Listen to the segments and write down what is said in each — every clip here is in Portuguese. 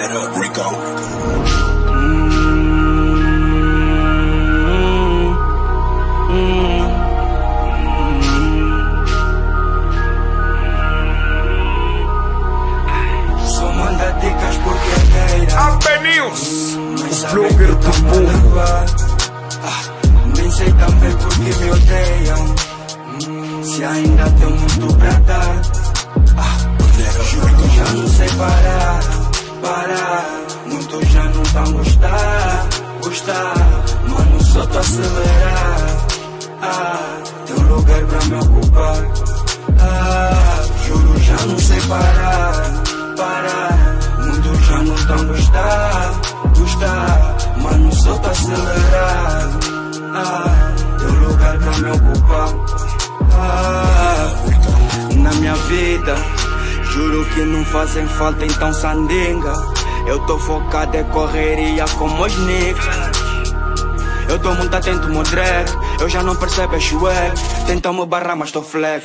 that up, Rico. Só manda dicas porque é gueira. Apenews, Mas o sabe blogger que do tá povo. levar. Nem sei também porque me odeiam. Se ainda tenho muito pra dar. Juro que já não sei parar. Muitos já não tão gostar. Mano, só tô acelerar. Tem um lugar pra me ocupar. Juro, já não sei parar. Muitos já não tão gostar. Mano, só tô acelerar. Tem um lugar pra me ocupar. Na minha vida, juro que não fazem falta então sandenga. Eu tô focado em correria como os niggas. Eu tô muito atento no drag. Eu já não percebo, é chué. Tentam me barrar, mas tô flex.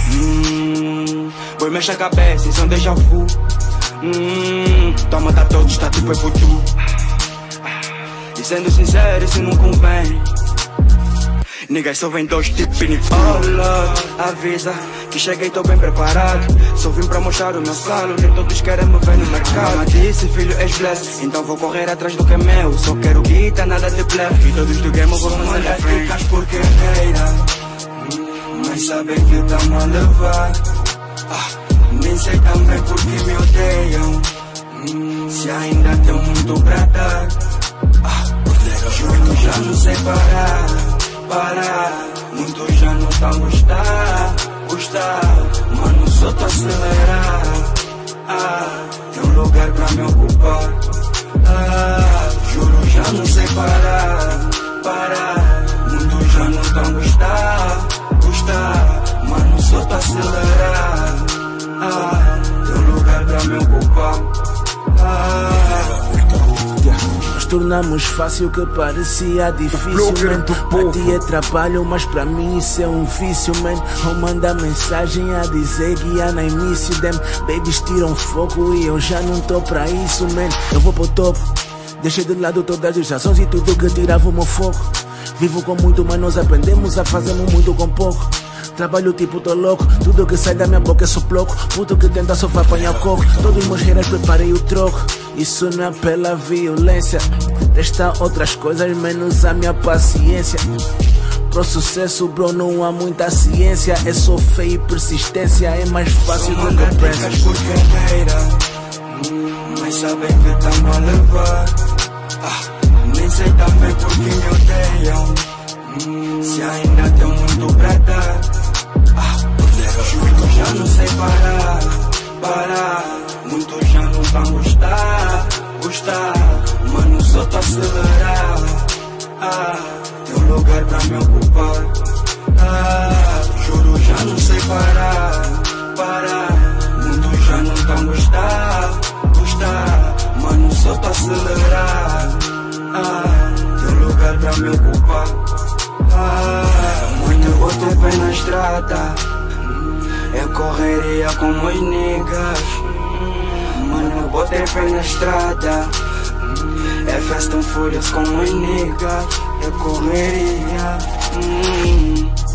Vou mexer a cabeça, isso é um déjà vu. Toma da todos, está tipo é voodoo. E sendo sincero, isso não convém. Niggas só vem dois tipos de avisa que cheguei, tô bem preparado. Só vim pra mostrar o meu salo, nem todos querem me ver no mercado. Mama disse, filho, és blessed, então vou correr atrás do que é meu. Só quero guita, nada de blefe. E todos do game eu vou fazer a frente. Porque reira, mas sabem que tamo a levar. Nem sei também porque me odeiam. Se ainda tenho muito pra dar. Juro que já não sei parar. Muitos já não tão gostar. Mano, só tô acelerar. Tem um lugar pra me ocupar. Juro, já não sei parar. Muitos já não tão gostar. Mano, só tô acelerar. Tem um lugar pra me ocupar. Nós tornamos fácil o que parecia difícil, man. Pra ti é trabalho, mas pra mim isso é um vício, man. Ou manda mensagem a dizer guia no início, them babies tiram fogo e eu já não tô pra isso, man. Eu vou pro topo, deixei de lado todas as razões e tudo que tirava o meu foco. Vivo com muito, mas nós aprendemos a fazermos muito com pouco. Trabalho tipo tô louco, tudo que sai da minha boca é só ploco. Puto que tenta só apanhar coco. Todos meus haters preparei o troco. Isso não é pela violência. Resta outras coisas menos a minha paciência. Pro sucesso, bro, não há muita ciência. É só fé e persistência. É mais fácil do que pensas. Mas sabem que tamo a levar. Nem sei também porque me odeiam. Se ainda tenho muito pra dar. Juro que já não sei parar. Muitos já não tão gostar. Mano, só tô acelerar. Tem um lugar pra me ocupar. Juro, já não sei parar. Muitos já não tão gostar. Mano, só tô acelerar. Tem um lugar pra me ocupar. Mano, eu botei pé na estrada. É correria como os niggas. Mano, eu botei pé na estrada. É Fast and Furious como os niggas. É correria.